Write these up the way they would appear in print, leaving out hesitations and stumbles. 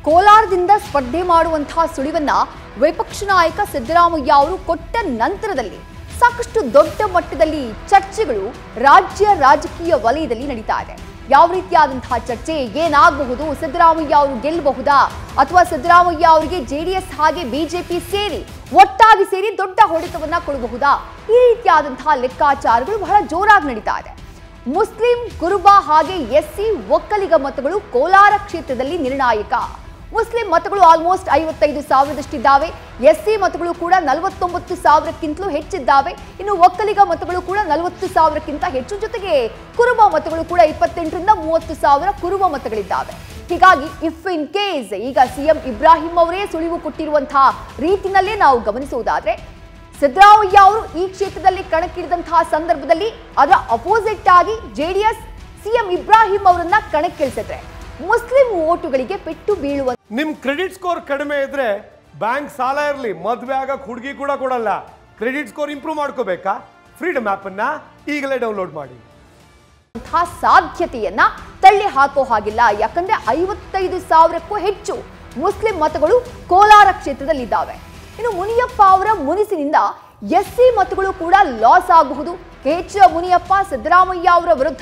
ಕೋಲಾರದಿಂದ ಸ್ಪರ್ಧೆ ಮಾಡುವಂತಹ ಸುಳಿವನ್ನ ವಿಪಕ್ಷ ನಾಯಕ ಸಿದ್ದರಾಮಯ್ಯ ಅವರು ಕೊಟ್ಟ ನಂತರದಲ್ಲಿ ಸಾಕಷ್ಟು ದೊಡ್ಡ ಮಟ್ಟದಲ್ಲಿ ಚರ್ಚೆಗಳು ರಾಜ್ಯ ರಾಜಕೀಯ ವಲಯದಲ್ಲಿ ನಡೀತಾ ಇದೆ. ಯಾವ ರೀತಿಯಾದಂತಹ ಚರ್ಚೆ, ಏನಾಗಬಹುದು, ಸಿದ್ದರಾಮಯ್ಯ ಅವರು ಗೆಲ್ಲಬಹುದಾ ಅಥವಾ ಸಿದ್ದರಾಮಯ್ಯ ಅವರಿಗೆ ಜೆಡಿಎಸ್ ಹಾಗೆ ಬಿಜೆಪಿ ಒಟ್ಟಾಗಿ ಸೇರಿ ದೊಡ್ಡ ಹೊಡೆತವನ್ನ ಕೊಡಬಹುದಾ, ಈ ರೀತಿಯಾದಂತಹ ಲೆಕ್ಕಾಚಾರಗಳು ಬಹಳ ಜೋರಾಗಿ ನಡೀತಾ ಇದೆ. ಮುಸ್ಲಿಂ, ಕುರುಬ ಹಾಗೆ ಎಸ್ಸಿ ಒಕ್ಕಲಿಗ ಮತಗಳು ಕೋಲಾರ ಕ್ಷೇತ್ರದಲ್ಲಿ ನಿರ್ಣಾಯಕ. ಮುಸ್ಲಿಂ ಮತಗಳು ಆಲ್ಮೋಸ್ಟ್ 55,000ದಷ್ಟಿದ್ದಾವೆ. ಎಸ್ಸಿ ಮತಗಳು ಕೂಡ 49,000ಕ್ಕಿಂತಲೂ ಹೆಚ್ಚಿದ್ದಾವೆ. ಇನ್ನು ಒಕ್ಕಲಿಗ ಮತಗಳು ಕೂಡ 40,000ಕ್ಕಿಂತ ಹೆಚ್ಚು. ಜೊತೆಗೆ ಕುರುಬ ಮತಗಳು ಕೂಡ 28ರಿಂದ 30,000 ಕುರುಬ ಮತಗಳಿದ್ದಾವೆ. ಹೀಗಾಗಿ ಇಫ್ ಇನ್ ಕೇಸ್ ಈಗ ಸಿಎಂ ಇಬ್ರಾಹಿಂ ಅವರೇ ಸುಳಿವು ಕೊಟ್ಟಿರುವಂತಹ ರೀತಿಯಲ್ಲೇ ನಾವು ಗಮನಿಸುವುದಾದ್ರೆ, ಸಿದ್ದರಾಮಯ್ಯ ಅವರು ಈ ಕ್ಷೇತ್ರದಲ್ಲಿ ಕಣಕ್ಕಿಳಿದಂತಹ ಸಂದರ್ಭದಲ್ಲಿ ಅದರ ಅಪೋಸಿಟ್ ಆಗಿ ಜೆಡಿಎಸ್ ಸಿಎಂ ಇಬ್ರಾಹಿಂ ಅವರನ್ನ ಕಣಕ್ಕಿಳಿಸಿದ್ರೆ ಮುಸ್ಲಿಂ ವೋಟುಗಳಿಗೆ ಪೆಟ್ಟು ಬೀಳುವ. ನಿಮ್ ಕ್ರೆಡಿಟ್ ಸ್ಕೋರ್ ಕಡಿಮೆ ಇದ್ರೆ ಬ್ಯಾಂಕ್ ಸಾಲ ಇರಲಿ, ಮದುವೆ ಆಗಕ್ಕೆ ಹುಡುಗಿ ಕೂಡ ಕೊಡಲ್ಲ. ಕ್ರೆಡಿಟ್ ಸ್ಕೋರ್ ಇಂಪ್ರೂವ್ ಮಾಡ್ಕೋಬೇಕಾ? ಫ್ರೀಡಮ್ ಆಪ್ ಅನ್ನ ಈಗಲೇ ಡೌನ್ಲೋಡ್ ಮಾಡಿ. ಸಾಧ್ಯತೆಯನ್ನ ತಳ್ಳಿ ಹಾಕೋ ಹಾಗಿಲ್ಲ. ಯಾಕಂದ್ರೆ 55,000ಕ್ಕೂ ಹೆಚ್ಚು ಮುಸ್ಲಿಂ ಮತಗಳು ಕೋಲಾರ ಕ್ಷೇತ್ರದಲ್ಲಿದ್ದಾವೆ. ಇನ್ನು ಮುನಿಯಪ್ಪ ಅವರ ಮುನಿಸಿನಿಂದ ಎಸ್ಸಿ ಮತಗಳು ಕೂಡ ಲಾಸ್ ಆಗಬಹುದು. ಕೆಎಚ್ ಮುನಿಯಪ್ಪ ಸಿದ್ದರಾಮಯ್ಯ ಅವರ ವಿರುದ್ಧ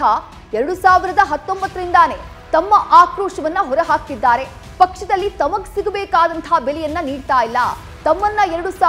2019ರಿಂದಾನೇ ತಮ್ಮ ಆಕ್ರೋಶವನ್ನ ಹೊರಹಾಕಿದ್ದಾರೆ. ಪಕ್ಷದಲ್ಲಿ ತಮಗ್ ಸಿಗಬೇಕಾದಂತಹ ಬೆಲೆಯನ್ನ ನೀಡ್ತಾ ಇಲ್ಲ. ತಮ್ಮನ್ನ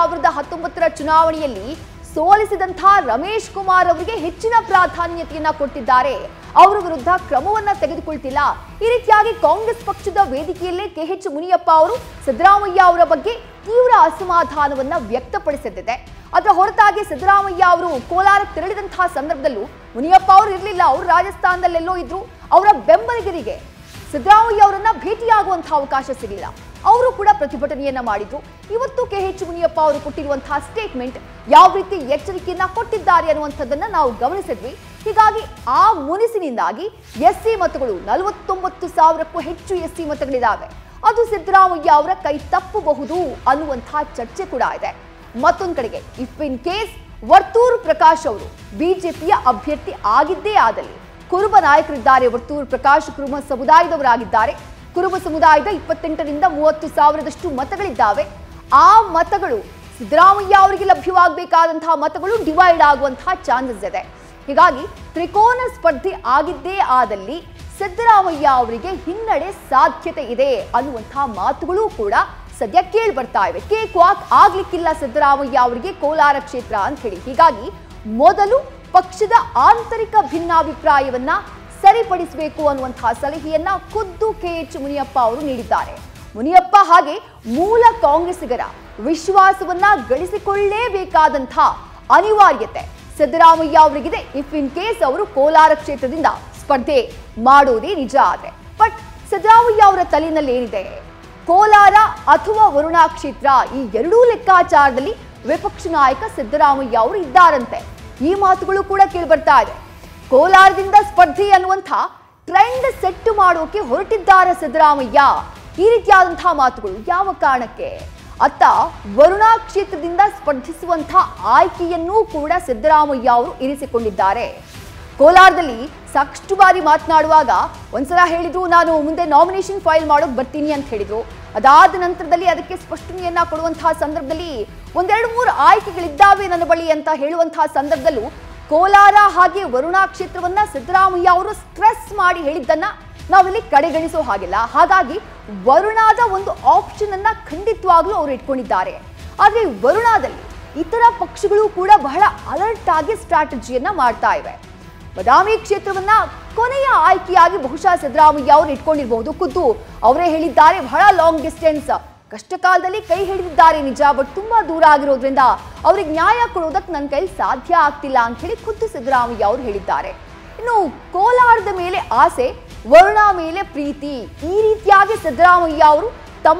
2019ರ ಚುನಾವಣೆಯಲ್ಲಿ ಸೋಲಿಸಿದಂತಹ ರಮೇಶ್ ಕುಮಾರ್ ಅವರಿಗೆ ಹೆಚ್ಚಿನ ಪ್ರಾಧಾನ್ಯತೆಯನ್ನ ಕೊಟ್ಟಿದ್ದಾರೆ. ಅವರ ವಿರುದ್ಧ ಕ್ರಮವನ್ನ ತೆಗೆದುಕೊಳ್ತಿಲ್ಲ. ಈ ರೀತಿಯಾಗಿ ಕಾಂಗ್ರೆಸ್ ಪಕ್ಷದ ವೇದಿಕೆಯಲ್ಲೇ ಕೆಎಚ್ ಮುನಿಯಪ್ಪ ಅವರು ಸಿದ್ದರಾಮಯ್ಯ ಅವರ ಬಗ್ಗೆ ತೀವ್ರ ಅಸಮಾಧಾನವನ್ನ ವ್ಯಕ್ತಪಡಿಸಿದ್ದಿದೆ. ಅದರ ಹೊರತಾಗಿ ಸಿದ್ದರಾಮಯ್ಯ ಅವರು ಕೋಲಾರಕ್ಕೆ ತೆರಳಿದಂತಹ ಸಂದರ್ಭದಲ್ಲೂ ಮುನಿಯಪ್ಪ ಅವರು ಇರಲಿಲ್ಲ. ಅವರು ರಾಜಸ್ಥಾನದಲ್ಲೆಲ್ಲೋ ಇದ್ರು. ಅವರ ಬೆಂಬಲಿಗರಿಗೆ ಸಿದ್ದರಾಮಯ್ಯ ಅವರನ್ನ ಭೇಟಿಯಾಗುವಂತಹ ಅವಕಾಶ ಸಿಗಲಿಲ್ಲ. ಅವರು ಕೂಡ ಪ್ರತಿಭಟನೆಯನ್ನ ಮಾಡಿದ್ರು. ಇವತ್ತು ಕೆಎಚ್ ಮುನಿಯಪ್ಪ ಅವರು ಕೊಟ್ಟಿರುವಂತಹ ಸ್ಟೇಟ್ಮೆಂಟ್ ಯಾವ ರೀತಿ ಎಚ್ಚರಿಕೆಯನ್ನ ಕೊಟ್ಟಿದ್ದಾರೆ ಅನ್ನುವಂಥದ್ದನ್ನ ನಾವು ಗಮನಿಸಿದ್ವಿ. ಹೀಗಾಗಿ ಆ ಮುನಿಸಿನಿಂದಾಗಿ ಎಸ್ಸಿ ಮತಗಳು 49,000ಕ್ಕೂ ಹೆಚ್ಚು ಎಸ್ಸಿ ಮತಗಳಿದ್ದಾವೆ. ಅದು ಸಿದ್ದರಾಮಯ್ಯ ಅವರ ಕೈ ತಪ್ಪಬಹುದು ಅನ್ನುವಂತಹ ಚರ್ಚೆ ಕೂಡ ಇದೆ. ಮತ್ತೊಂದು ಕಡೆಗೆ if in case Varthur Prakash ಅವರು ಬಿಜೆಪಿಯ ಅಭ್ಯರ್ಥಿ ಆಗಿದ್ದೇ ಆದಲ್ಲಿ, ಕುರುಬ ನಾಯಕರಿದ್ದಾರೆ. ವರ್ತೂರ್ ಪ್ರಕಾಶ್ ಕುರುಬ ಸಮುದಾಯದವರಾಗಿದ್ದಾರೆ. ಕುರುಬ ಸಮುದಾಯದ 28ರಿಂದ 30,000ದಷ್ಟು ಮತಗಳಿದ್ದಾವೆ. ಆ ಮತಗಳು ಸಿದ್ದರಾಮಯ್ಯ ಅವರಿಗೆ ಲಭ್ಯವಾಗಬೇಕಾದಂತಹ ಮತಗಳು ಡಿವೈಡ್ ಆಗುವಂತಹ ಚಾನ್ಸಸ್ ಇದೆ. ಹೀಗಾಗಿ ತ್ರಿಕೋನ ಸ್ಪರ್ಧೆ ಆಗಿದ್ದೇ ಆದಲ್ಲಿ ಸಿದ್ದರಾಮಯ್ಯ ಅವರಿಗೆ ಹಿನ್ನಡೆ ಸಾಧ್ಯತೆ ಇದೆ ಅನ್ನುವಂತಹ ಮಾತುಗಳು ಕೂಡ ಸದ್ಯ ಕೇಳಿ ಬರ್ತಾ ಇವೆ. ಕೇಕ್ ವಾಕ್ ಆಗ್ಲಿಕ್ಕಿಲ್ಲ ಸಿದ್ದರಾಮಯ್ಯ ಅವರಿಗೆ ಕೋಲಾರ ಕ್ಷೇತ್ರ ಅಂತ ಹೇಳಿ. ಹೀಗಾಗಿ ಮೊದಲು ಪಕ್ಷದ ಆಂತರಿಕ ಭಿನ್ನಾಭಿಪ್ರಾಯವನ್ನ ಸರಿಪಡಿಸಬೇಕು ಅನ್ನುವಂತಹ ಸಲಹೆಯನ್ನ ಖುದ್ದು ಕೆಎಚ್ ಮುನಿಯಪ್ಪ ಅವರು ನೀಡಿದ್ದಾರೆ. ಮುನಿಯಪ್ಪ ಹಾಗೆ ಮೂಲ ಕಾಂಗ್ರೆಸ್ಸಿಗರ ವಿಶ್ವಾಸವನ್ನ ಗಳಿಸಿಕೊಳ್ಳಲೇಬೇಕಾದಂತಹ ಅನಿವಾರ್ಯತೆ ಸಿದ್ದರಾಮಯ್ಯ ಅವರಿಗಿದೆ. ಇಫ್ ಇನ್ ಕೇಸ್ ಅವರು ಕೋಲಾರ ಕ್ಷೇತ್ರದಿಂದ ಸ್ಪರ್ಧೆ ಮಾಡೋದೇ ನಿಜ ಆದ್ರೆ. ಬಟ್ ಸಿದ್ದರಾಮಯ್ಯ ಅವರ ತಲೆಯಲ್ಲಿ ಏನಿದೆ, ಕೋಲಾರ ಅಥವಾ ವರುಣಾ ಕ್ಷೇತ್ರ, ಈ ಎರಡೂ ಲೆಕ್ಕಾಚಾರದಲ್ಲಿ ವಿಪಕ್ಷ ನಾಯಕ ಸಿದ್ದರಾಮಯ್ಯ ಅವರು ಇದ್ದಾರಂತೆ. ಈ ಮಾತುಗಳು ಕೂಡ ಕೇಳಿ ಬರ್ತಾ ಇದೆ. ಕೋಲಾರದಿಂದ ಸ್ಪರ್ಧೆ ಅನ್ನುವಂಥ ಟ್ರೆಂಡ್ ಸೆಟ್ ಮಾಡೋಕೆ ಹೊರಟಿದ್ದಾರೆ ಸಿದ್ದರಾಮಯ್ಯ. ಈ ರೀತಿಯಾದಂತಹ ಮಾತುಗಳು ಯಾವ ಕಾರಣಕ್ಕೆ? ಅತ್ತ ವರುಣಾ ಕ್ಷೇತ್ರದಿಂದ ಸ್ಪರ್ಧಿಸುವಂತಹ ಆಯ್ಕೆಯನ್ನೂ ಕೂಡ ಸಿದ್ದರಾಮಯ್ಯ ಅವರು ಇರಿಸಿಕೊಂಡಿದ್ದಾರೆ. ಕೋಲಾರದಲ್ಲಿ ಸಾಕಷ್ಟು ಬಾರಿ ಮಾತನಾಡುವಾಗ ಒಂದ್ಸಲ ಹೇಳಿದ್ರು, ನಾನು ಮುಂದೆ ನಾಮಿನೇಷನ್ ಫೈಲ್ ಮಾಡೋಕೆ ಬರ್ತೀನಿ ಅಂತ ಹೇಳಿದ್ರು. ಅದಾದ ನಂತರದಲ್ಲಿ ಅದಕ್ಕೆ ಸ್ಪಷ್ಟನೆಯನ್ನ ಕೊಡುವಂತಹ ಸಂದರ್ಭದಲ್ಲಿ 1-2-3 ಆಯ್ಕೆಗಳಿದ್ದಾವೆ ನನ್ನ ಬಳಿ ಅಂತ ಹೇಳುವಂತಹ ಸಂದರ್ಭದಲ್ಲೂ ಕೋಲಾರ ಹಾಗೆ ವರುಣಾ ಕ್ಷೇತ್ರವನ್ನ ಸಿದ್ದರಾಮಯ್ಯ ಅವರು ಸ್ಟ್ರೆಸ್ ಮಾಡಿ ಹೇಳಿದ್ದನ್ನ ನಾವಿಲ್ಲಿ ಕಡೆಗಣಿಸೋ ಹಾಗಿಲ್ಲ. ಹಾಗಾಗಿ ವರುಣಾದ ಒಂದು ಆಪ್ಷನ್ ಅನ್ನ ಖಂಡಿತವಾಗ್ಲೂ ಅವರು ಇಟ್ಕೊಂಡಿದ್ದಾರೆ. ಆದ್ರೆ ವರುಣಾದಲ್ಲಿ ಇತರ ಪಕ್ಷಗಳು ಕೂಡ ಬಹಳ ಅಲರ್ಟ್ ಆಗಿ ಸ್ಟ್ರಾಟಜಿಯನ್ನ ಮಾಡ್ತಾ ಇವೆ. ಬದಾಮಿ ಕ್ಷೇತ್ರವನ್ನ ಕೊನೆಯ ಆಯ್ಕೆಯಾಗಿ ಬಹುಶಃ ಸಿದ್ದರಾಮಯ್ಯ ಅವರು ಇಟ್ಕೊಂಡಿರಬಹುದು. ಖುದ್ದು ಅವರೇ ಹೇಳಿದ್ದಾರೆ, ಬಹಳ ಲಾಂಗ್ ಡಿಸ್ಟೆನ್ಸ್, ಕಷ್ಟ ಕಾಲದಲ್ಲಿ ಕೈ ಹಿಡಿದಿದ್ದಾರೆ ನಿಜ, ಬಟ್ ತುಂಬಾ ದೂರ ಆಗಿರೋದ್ರಿಂದ ಅವ್ರಿಗೆ ನ್ಯಾಯ ಕೊಡೋದಕ್ಕೆ ನನ್ನ ಕೈಲಿ ಸಾಧ್ಯ ಆಗ್ತಿಲ್ಲ ಅಂತ ಹೇಳಿ ಖುದ್ದು ಸಿದ್ದರಾಮಯ್ಯ ಅವರು ಹೇಳಿದ್ದಾರೆ. ಇನ್ನು ಕೋಲಾರದ ಮೇಲೆ ಆಸೆ, ವರುಣಾ ಮೇಲೆ ಪ್ರೀತಿ, ಈ ರೀತಿಯಾಗಿ ಸಿದ್ದರಾಮಯ್ಯ ಅವರು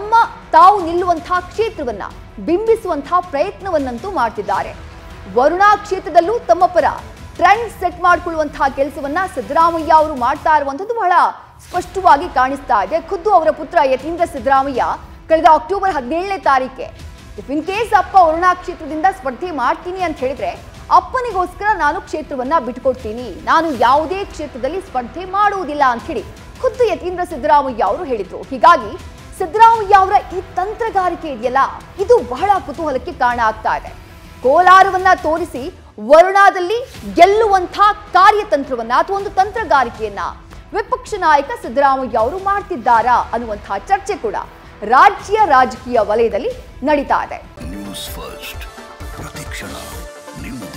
ತಾವು ನಿಲ್ಲುವಂತಹ ಕ್ಷೇತ್ರವನ್ನ ಬಿಂಬಿಸುವಂತಹ ಪ್ರಯತ್ನವನ್ನಂತೂ ಮಾಡ್ತಿದ್ದಾರೆ. ವರುಣಾ ಕ್ಷೇತ್ರದಲ್ಲೂ ತಮ್ಮ ಪರ ಟ್ರೆಂಡ್ ಸೆಟ್ ಮಾಡಿಕೊಳ್ಳುವಂತಹ ಕೆಲಸವನ್ನ ಸಿದ್ದರಾಮಯ್ಯ ಅವರು ಮಾಡ್ತಾ ಇರುವಂಥದ್ದು ಬಹಳ ಸ್ಪಷ್ಟವಾಗಿ ಕಾಣಿಸ್ತಾ ಇದೆ. ಖುದ್ದು ಅವರ ಪುತ್ರ ಯತೀಂದ್ರ ಸಿದ್ದರಾಮಯ್ಯ ಕಳೆದ ಅಕ್ಟೋಬರ್ 17ನೇ ತಾರೀಕೆ ಇಫ್ ಇನ್ ಕೇಸ್ ಅಪ್ಪ ವರುಣಾ ಕ್ಷೇತ್ರದಿಂದ ಸ್ಪರ್ಧೆ ಮಾಡ್ತೀನಿ ಅಂತ ಹೇಳಿದ್ರೆ ಅಪ್ಪನಿಗೋಸ್ಕರ ನಾನು ಕ್ಷೇತ್ರವನ್ನ ಬಿಟ್ಟುಕೊಡ್ತೀನಿ, ನಾನು ಯಾವುದೇ ಕ್ಷೇತ್ರದಲ್ಲಿ ಸ್ಪರ್ಧೆ ಮಾಡುವುದಿಲ್ಲ ಅಂತ ಹೇಳಿ ಖುದ್ದು ಯತೀಂದ್ರ ಸಿದ್ದರಾಮಯ್ಯ ಅವರು ಹೇಳಿದ್ರು. ಹೀಗಾಗಿ ಸಿದ್ದರಾಮಯ್ಯ ಅವರ ಈ ತಂತ್ರಗಾರಿಕೆ ಇದೆಯಲ್ಲ, ಇದು ಬಹಳ ಕುತೂಹಲಕ್ಕೆ ಕಾರಣ ಆಗ್ತಾ ಇದೆ. ಕೋಲಾರವನ್ನ ತೋರಿಸಿ ವರುಣಾದಲ್ಲಿ ಗೆಲ್ಲುವಂಥ ಕಾರ್ಯತಂತ್ರವನ್ನ ಅಥವಾ ಒಂದು ತಂತ್ರಗಾರಿಕೆಯನ್ನ ವಿಪಕ್ಷ ನಾಯಕ ಸಿದ್ದರಾಮಯ್ಯ ಅವರು ಮಾಡ್ತಿದ್ದಾರಾ ಅನ್ನುವಂತಹ ಚರ್ಚೆ ಕೂಡ ರಾಜ್ಯ ರಾಜಕೀಯ ವಲಯದಲ್ಲಿ ನಡೀತಾ ಇದೆ. ನ್ಯೂಸ್ ಫಸ್ಟ್ ಪ್ರತಿಕ್ಷಣ ನಿಮ್ಮ